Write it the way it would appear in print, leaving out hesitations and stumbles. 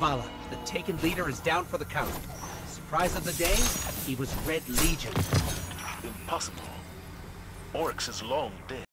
Zavala. The Taken leader is down for the count. Surprise of the day? He was Red Legion. Impossible. Oryx is long dead.